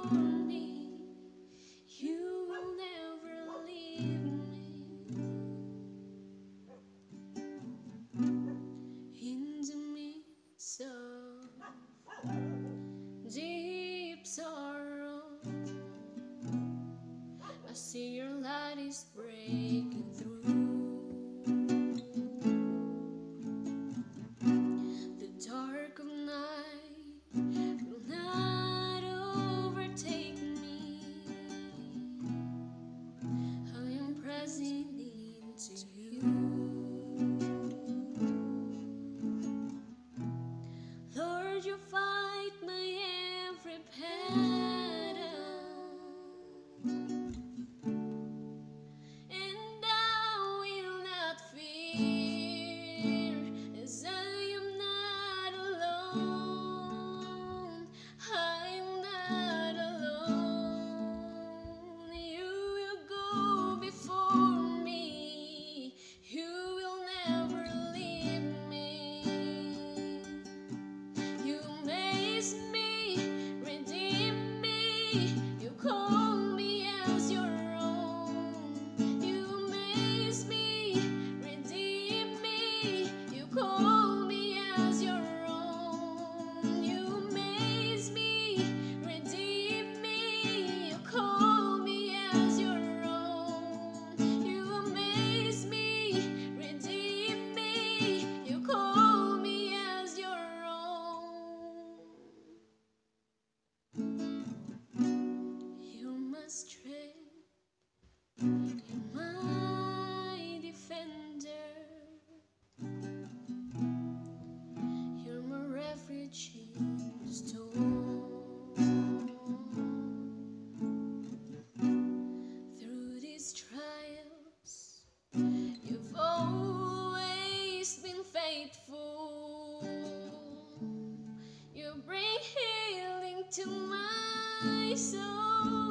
me. You will never leave me. In the midst of deep sorrow, I see your light is breaking through. The dark of night will not overtake me. I am pressing into you. Lord, you fight my every battle, and I will not fear, as I am not alone. I am not alone. You will go before me. You will never leave me. You amaze me, redeem me. You call me as your own. You amaze me, redeem me. You call me as your own. You amaze me, redeem me. You call me as your own. You amaze me, redeem me. You call me as your own. You're my strength, you're my defender. You're my refuge in the storm. Through these trials, you've always been faithful. You bring healing to my soul.